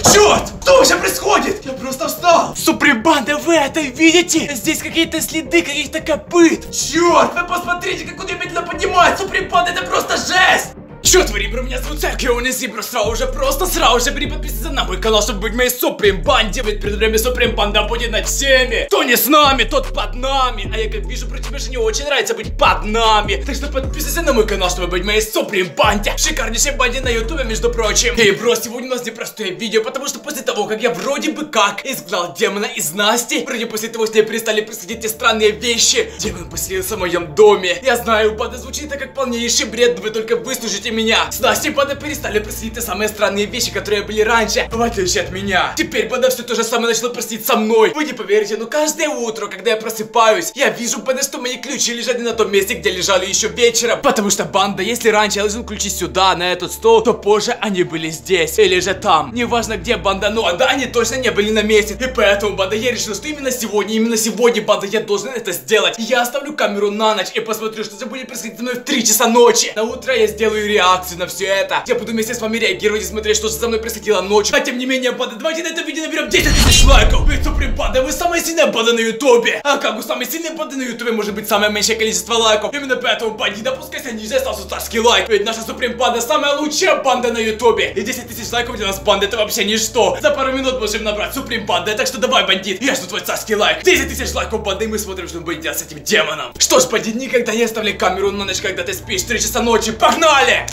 Черт! Что вообще происходит? Я просто встал! Суприм Банда, вы это видите? Здесь какие-то следы каких-то копыт. Черт! Вы посмотрите, как он медленно поднимает! Суприм Банда, это просто жесть! Чё творим, бро, меня зовут Церк, и он из Зибро, сразу же подписывайся на мой канал, чтобы быть моей Суприм Банде, ведь перед время Суприм Банда будет на теме. Кто не с нами, тот под нами, а я как вижу, про тебя же не очень нравится быть под нами. Так что подписывайся на мой канал, чтобы быть моей Суприм Банде, шикарнейшей банде на ютубе, между прочим. И бро, сегодня у нас непростое видео, потому что после того, как я вроде бы как изгнал демона из Насти, вроде после того, что перестали происходить те странные вещи, демон поселился в моем доме. Я знаю, банда звучит это как полнейший бред, но вы только выслушайте меня. С Настей, банда, перестали происходить те самые странные вещи, которые были раньше, в отличие от меня. Теперь, банда, все то же самое начало происходить со мной. Вы не поверите, но каждое утро, когда я просыпаюсь, я вижу, банда, что мои ключи лежат не на том месте, где лежали еще вечером. Потому что, банда, если раньше я ложил ключи сюда, на этот стол, то позже они были здесь, или же там. Неважно где, банда, но да, они точно не были на месте. И поэтому, банда, я решил, что именно сегодня, банда, я должен это сделать. Я оставлю камеру на ночь и посмотрю, что же будет происходить со мной в 3 часа ночи. На утро я сделаю реакцию на все это. Я буду вместе с вами реагировать и смотреть, что же со мной происходило ночью. А тем не менее, банда, давайте на это видео наберем 10 тысяч лайков. Ведь Суприм Банда, вы самая сильная банда на ютубе. А как у самой сильной банды на ютубе может быть самое меньшее количество лайков? Именно поэтому, банда, не допускайся ниже, ставь царский лайк. Ведь наша Суприм Банда самая лучшая банда на ютубе. И 10 тысяч лайков для нас, банда, это вообще ничто. За пару минут можем набрать Суприм Банда. Так что давай, бандит, я жду твой царский лайк. 10 тысяч лайков, банда, и мы смотрим, что будет делать с этим демоном. Что ж, бандит, никогда не оставляй камеру на ночь, когда ты спишь. 3 часа ночи. Погнали!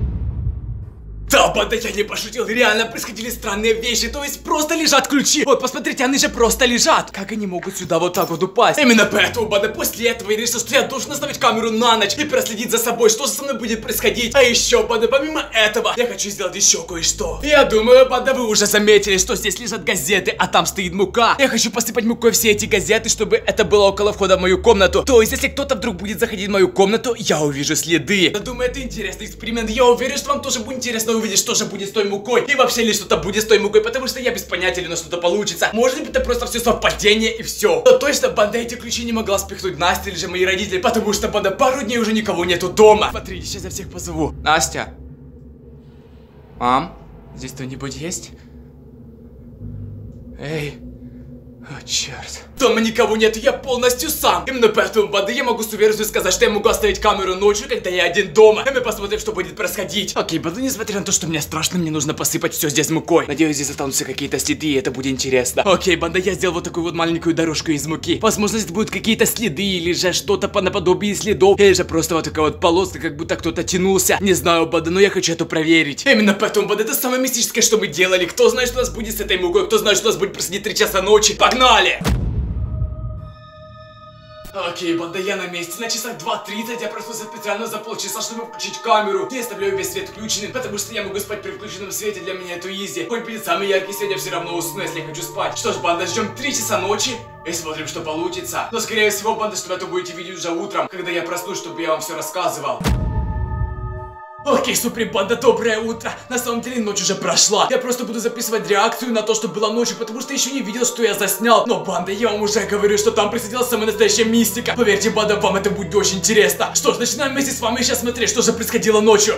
Да, банда, я не пошутил, реально происходили странные вещи, то есть просто лежат ключи. Вот, посмотрите, они же просто лежат. Как они могут сюда вот так вот упасть? Именно поэтому, банда, после этого я решил, что я должен оставить камеру на ночь и проследить за собой, что же со мной будет происходить. А еще, банда, помимо этого, я хочу сделать еще кое-что. Я думаю, банда, вы уже заметили, что здесь лежат газеты, а там стоит мука. Я хочу посыпать мукой все эти газеты, чтобы это было около входа в мою комнату. То есть, если кто-то вдруг будет заходить в мою комнату, я увижу следы. Я думаю, это интересный эксперимент. Я уверен, что вам тоже будет интересно увидеть, что же будет с той мукой. И вообще ли что-то будет с той мукой, потому что я без понятия, но что-то получится. Может быть, это просто все совпадение и все. Но точно, банда, эти ключи не могла спихнуть Настя или же мои родители, потому что, банда, пару дней уже никого нету дома. Смотрите, сейчас я всех позову. Настя. Мам, здесь кто-нибудь есть? Эй. О, черт. Дома никого нет, я полностью сам. Именно поэтому, банда, я могу с уверенностью сказать, что я могу оставить камеру ночью, когда я один дома. И мы посмотрим, что будет происходить. Окей, банда, несмотря на то, что мне страшно, мне нужно посыпать все здесь мукой. Надеюсь, здесь останутся какие-то следы, и это будет интересно. Окей, банда, я сделал вот такую вот маленькую дорожку из муки. Возможно, здесь будут какие-то следы, или же что-то наподобие следов, или же просто вот такая вот полоска, как будто кто-то тянулся. Не знаю, банда, но я хочу это проверить. Именно поэтому, банда, это самое мистическое, что мы делали. Кто знает, что у нас будет с этой мукой, кто знает, что у нас будет происходить 3 часа ночи. Погнали! Окей, банда, я на месте. На часах 2:30 я проснулся специально за полчаса, чтобы включить камеру. Я оставляю весь свет включенным, потому что я могу спать при включенном свете. Для меня это изи. Хоть будет самый яркий свет, я все равно усну, если я хочу спать. Что ж, банда, ждем 3 часа ночи и смотрим, что получится. Но скорее всего, банда, что вы это будете видеть уже утром, когда я проснусь, чтобы я вам все рассказывал. Окей, Суприм Банда, доброе утро. На самом деле ночь уже прошла. Я просто буду записывать реакцию на то, что было ночью, потому что еще не видел, что я заснял. Но, банда, я вам уже говорю, что там происходила самая настоящая мистика. Поверьте, банда, вам это будет очень интересно. Что ж, начинаем вместе с вами сейчас смотреть, что же происходило ночью.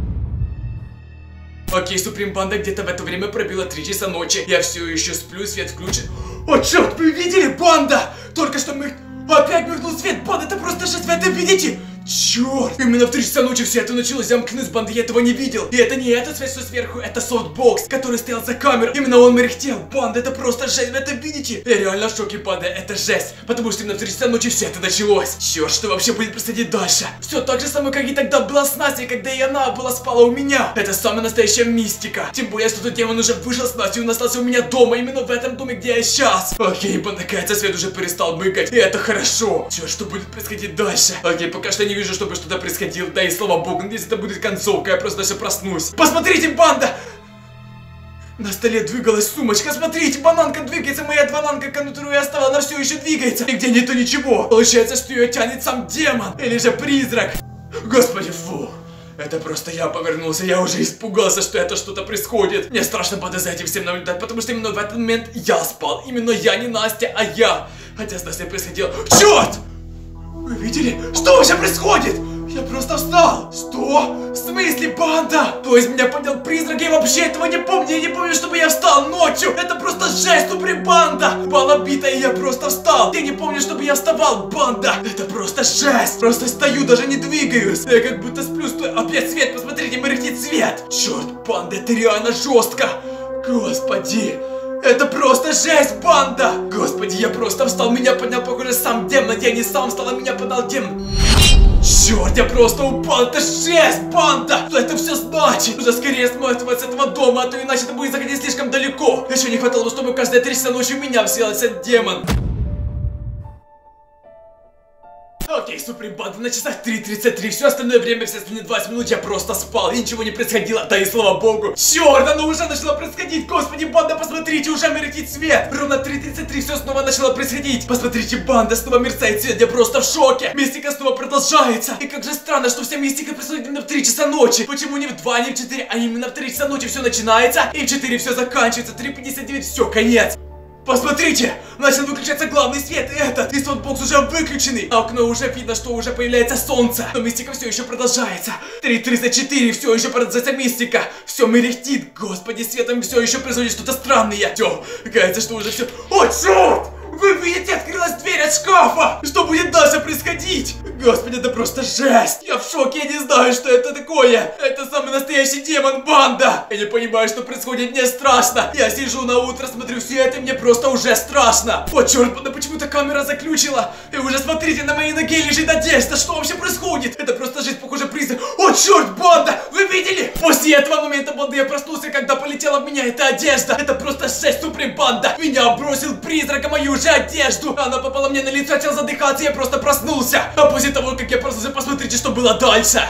Окей, Суприм Банда, где-то в это время пробило 3 часа ночи. Я все еще сплю, свет включен. О, черт, вы видели, банда? Только что мы... Опять мигнул свет, банда, это просто жесть, вы это видите? Черт! Именно в 3 часа ночи все это началось, замкнуть, банда, я этого не видел. И это не этот свет, что сверху, это софтбокс, который стоял за камерой. Именно он мерехтел, банда, это просто жесть, вы это видите? Я реально в шоке, банда, это жесть. Потому что именно в 3 часа ночи все это началось. Черт, что вообще будет происходить дальше? Все так же самое, как и тогда было с Настей, когда и она была спала у меня. Это самая настоящая мистика. Тем более, что тот демон уже вышел с Настей, он остался у меня дома, именно в этом доме, где я сейчас. Окей, банда, кажется, свет уже перестал мыкать, и это хорошо. Черт, что будет происходить дальше? Окей, пока что не вижу, чтобы что-то происходило. Да и слава богу, надеюсь, это будет концовка, я просто даже проснусь. Посмотрите, банда! На столе двигалась сумочка, смотрите, бананка двигается, моя бананка, которую я оставила, она все еще двигается. Нигде нету ничего. Получается, что ее тянет сам демон, или же призрак. Господи, фу. Это просто я повернулся, я уже испугался, что это что-то происходит. Мне страшно, банда, за этим всем наблюдать, потому что именно в этот момент я спал. Именно я, не Настя, а я. Хотя с Настей происходило... Черт! Вы видели? Что вообще происходит? Я просто встал. Что? В смысле, банда? То есть меня поднял призрак, я вообще этого не помню. Я не помню, чтобы я встал ночью. Это просто жесть, Суприм банда. Бала бита, и я просто встал. Я не помню, чтобы я вставал, банда. Это просто жесть. Просто стою, даже не двигаюсь. Я как будто сплю, стой. Опять свет, посмотрите, моргнет свет. Черт, банда, это реально жестко. Господи. Это просто жесть, банда! Господи, я просто встал, меня поднял, похоже, сам демон. Я не сам встал, а меня поднял демон. Черт, я просто упал, это жесть, банда! Что это все значит? Нужно скорее сматывать с этого дома, а то иначе это будет заходить слишком далеко. Еще не хватало, чтобы каждые 3 часа ночи меня взялся демон. Окей, Суприм банда, на часах 3:33, все остальное время, все остальные 20 минут я просто спал, и ничего не происходило, да и слава богу. Черт, оно уже начало происходить, господи, банда, посмотрите, уже мерцает свет. Ровно 3:33 все снова начало происходить. Посмотрите, банда, снова мерцает свет, я просто в шоке. Мистика снова продолжается. И как же странно, что вся мистика происходит именно в 3 часа ночи. Почему не в 2, не в 4, а именно в 3 часа ночи все начинается, и в 4 все заканчивается, 3:59 все, конец. Посмотрите, начал выключаться главный свет, и саундбокс уже выключенный. На окно уже видно, что уже появляется солнце. Но мистика все еще продолжается. 3:34, все еще продолжается мистика. Все мерехтит, господи, светом все еще происходит что-то странное. Все, кажется, что уже все. О, черт! Вы видите, открылась дверь от шкафа! Что будет дальше происходить? Господи, это просто жесть! Я в шоке, я не знаю, что это такое! Это самый настоящий демон, банда! Я не понимаю, что происходит, мне страшно! Я сижу на утро, смотрю все это, мне просто уже страшно! О, черт, банда, почему-то камера заключила! И уже смотрите, на моей ноге лежит одежда! Что вообще происходит? Это просто жизнь, похоже, призрак! О, черт, банда! Вы видели? После этого момента, банда, я проснулся, когда полетела в меня эта одежда! Это просто жесть, Суприм банда! Меня бросил призрак, а мою же одежду! Она попала мне на лицо, хотел задыхаться, я просто проснулся! А после того, как я проснулся, посмотрите, что было дальше!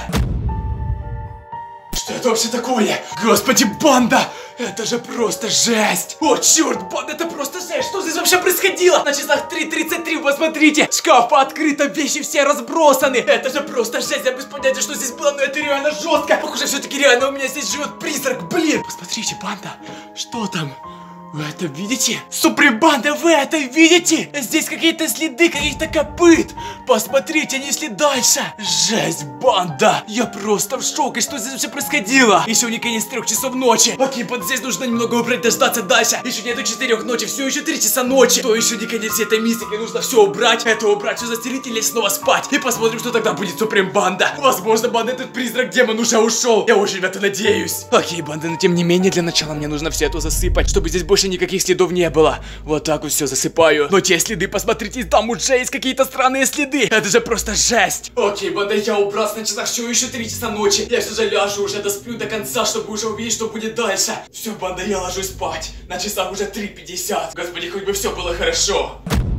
Что это вообще такое? Господи, банда! Это же просто жесть! О, черт, банда, это просто жесть! Что здесь вообще происходило? На часах 3:33, посмотрите! Шкаф открыто, вещи все разбросаны! Это же просто жесть! Я без понятия, что здесь было, но это реально жестко! Похоже, все-таки реально у меня здесь живет призрак, блин! Посмотрите, банда, что там? Вы это видите? Суприм банда, вы это видите? Здесь какие-то следы каких-то копыт. Посмотрите, они шли дальше. Жесть, банда. Я просто в шоке, что здесь вообще происходило. Еще не конец 3 часов ночи. Окей, вот здесь нужно немного убрать, дождаться дальше. Еще нету 4 ночи, все еще 3 часа ночи. То еще не конец этой мистики, нужно все убрать. Это убрать, все застелить и лечь снова спать. И посмотрим, что тогда будет Суприм банда. Возможно, банда, этот призрак-демон уже ушел. Я очень в это надеюсь. Окей, банда, но тем не менее, для начала мне нужно все это засыпать, чтобы здесь больше никаких следов не было. Вот так вот все засыпаю. Но те следы, посмотрите, там уже есть какие-то странные следы. Это же просто жесть. Окей, банда, я убрался на часах, все еще 3 часа ночи. Я все же ляжу, уже досплю до конца, чтобы уже увидеть, что будет дальше. Все, банда, я ложусь спать. На часах уже 3:50. Господи, хоть бы все было хорошо.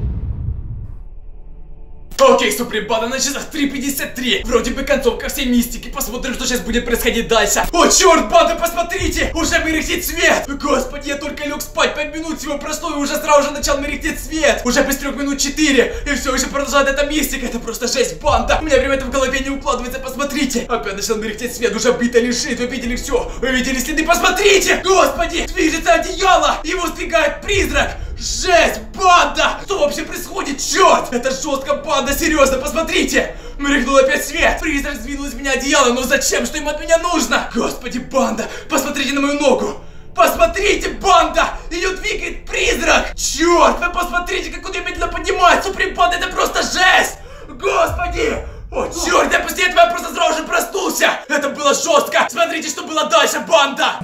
Окей, Суприм банда, на часах 3:53. Вроде бы концовка всей мистики. Посмотрим, что сейчас будет происходить дальше. О, черт, банда, посмотрите! Уже мерехтит свет! Господи, я только лег спать, 5 минут всего прошло, и уже сразу же начал мерехтеть свет. Уже без 3 минут 4. И все еще продолжает эта мистика. Это просто жесть, банда. У меня время это в голове не укладывается, посмотрите. Опять начал мерехтеть свет, уже бита лежит. Вы видели все? Вы видели следы? Посмотрите! Господи, движется одеяло! Его сдвигает призрак! Жесть, банда! Что вообще происходит? Черт! Это жестко, банда, серьезно, посмотрите! Моргнул опять свет! Призрак сдвинул из меня одеяло, но зачем? Что ему от меня нужно? Господи, банда! Посмотрите на мою ногу! Посмотрите, банда! Ее двигает призрак! Черт! Вы посмотрите, как он ее медленно поднимает! Суприм банда, это просто жесть! Господи! О, черт! Я после этого просто сразу же проснулся! Это было жестко! Смотрите, что было дальше, банда!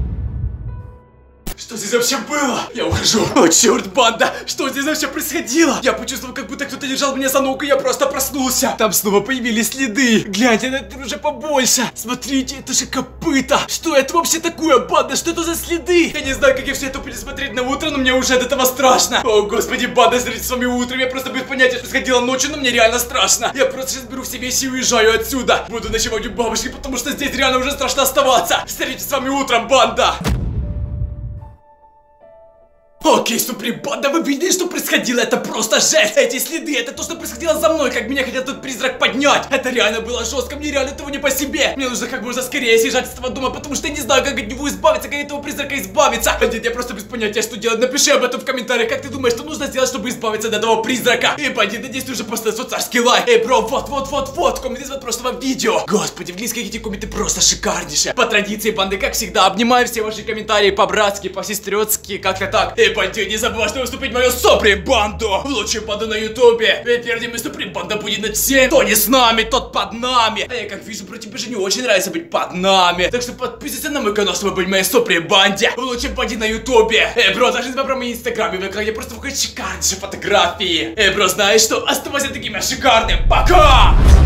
Что здесь вообще было? Я ухожу. О, черт, банда! Что здесь вообще происходило? Я почувствовал, как будто кто-то держал меня за ногу, и я просто проснулся. Там снова появились следы. Гляньте, это уже побольше. Смотрите, это же копыта. Что это вообще такое, банда? Что это за следы? Я не знаю, как я все это буду смотреть на утро, но мне уже от этого страшно. О, господи, банда, смотрите с вами утром. Я просто без понятия, что происходило ночью, но мне реально страшно. Я просто сейчас беру все вещи и уезжаю отсюда. Буду ночевать у бабушки, потому что здесь реально уже страшно оставаться. Встретимся с вами утром, банда. Окей, Суприм Банда, вы видели, что происходило? Это просто жесть. Эти следы, это то, что происходило за мной, как меня хотел тут призрак поднять. Это реально было жестко, мне реально этого не по себе. Мне нужно как можно скорее съезжать с этого дома, потому что я не знаю, как от него избавиться, как от этого призрака избавиться. Бандит, я просто без понятия, что делать. Напиши об этом в комментариях, как ты думаешь, что нужно сделать, чтобы избавиться от этого призрака. И, бандит, надеюсь, ты уже поставил свой царский лайк. Эй, бро, вот, комменты из прошлого видео. Господи, в низких эти комменты просто шикарнейшие. По традиции банды, как всегда, обнимаю все ваши комментарии по-братски, по-сестрёцки, как-то так. Эй, бандит, не забывай, что выступить в мою Суприм Банду, в лучшую банду на ютубе. Ведь перед ним Суприм Банда будет над всем. Кто не с нами, тот под нами. А я как вижу, про тебя же не очень нравится быть под нами. Так что подписывайся на мой канал, чтобы быть в моей Суприм Банде, в лучшей банде на ютубе. Эй, бро, даже забывай про мои инстаграмы, где просто выходят шикарнейшие фотографии. Эй, бро, знаешь что? Оставайся таким шикарным. Пока!